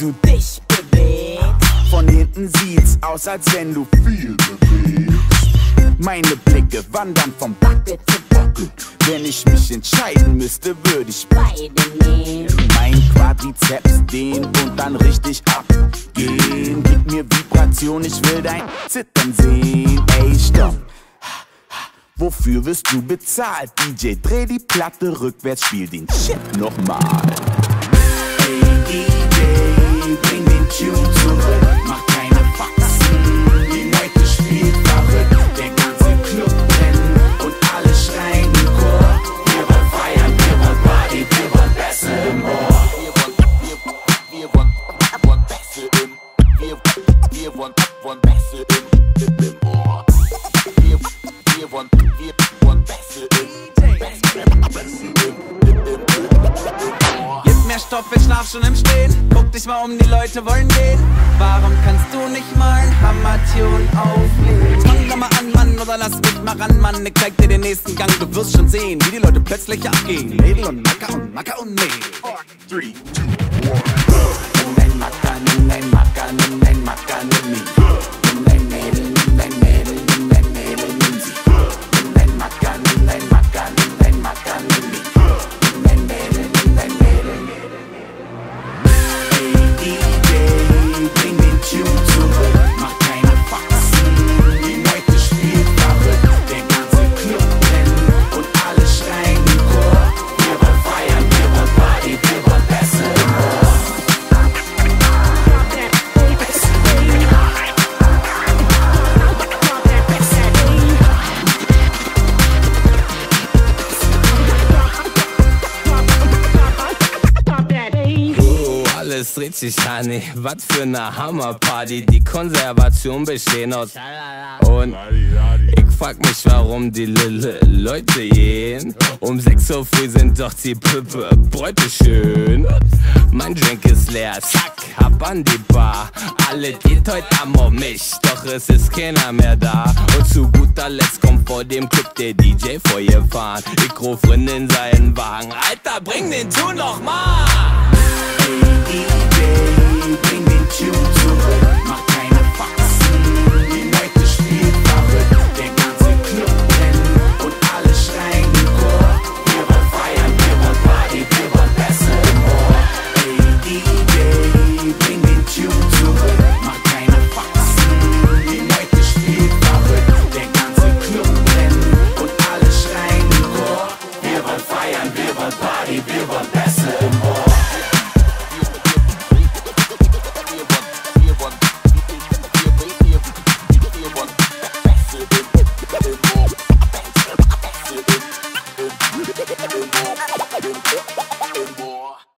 du dich bewegst. Von hinten sieht's aus, als wenn du viel bewegst. Meine Blicke wandern vom Backe zu Backe. Wenn ich mich entscheiden müsste, würde ich beide nehmen. Mein Quadrizeps dehnen und dann richtig abgehen. Gib mir Vibration, ich will dein Zittern sehen. Ey, stopp. Wofür wirst du bezahlt? DJ, dreh die Platte rückwärts, spiel den Shit nochmal. Ey, DJ, bring den Tune zurück, mach keine Faxen, die Meute spielt verrückt. Der ganze Club brennt und alle schreien im Chor. Wir wollen feiern, wir wollen Party, wir wollen Bässe im Ohr. Wir wollen Bässe im Ohr. Wir wollen Bässe im Ohr. Gib mehr Stoff, ich schlaf schon im Stehen. Guck dich mal um, die Leute wollen gehen. Warum kannst du nicht mal ein Hammer-Tune auflegen? Fang doch mal an, Mann, oder lass mich mal ran, Mann. Ich zeig dir den nächsten Gang, du wirst schon sehen, wie die Leute plötzlich abgehen. Mädel und Macker und Macker und Mädel. 3, 2, 1. Nimm dein Macker, nimm dein Macker, nimm dein Macker, nimm mich. Nimm dein Mädel, nimm dein Mädel, nimm dein Mädel, nimm sie. Nimm dein Macker, nimm dein Macker, nimm dein Macker, nimm mich. Nimm dein Mädel, nimm dein Mädel. Hey DJ, bring den Tune zurück, mach keine Faxen, die Meute spielt verrückt. Der ganze Club brennt und alle schreien im Chor. Wir wollen feiern, wir wollen Party, wir wollen Bässe im Ohr. Alles dreht sich an, ey, was für ne Hammerparty. Die Konservation bestehen aus und ich frag mich, warum die Leute gehen. Um 6 Uhr früh sind doch die Bräute schön. Mein Drink ist leer, zack, ab an die Bar. Alle geht heute Abend um mich, doch es ist keiner mehr da. Und zu guter Letzt kommt vor dem Club der DJ vor ihr fahren. Ich ruf in seinen Wagen, Alter, bring den Tune noch mal.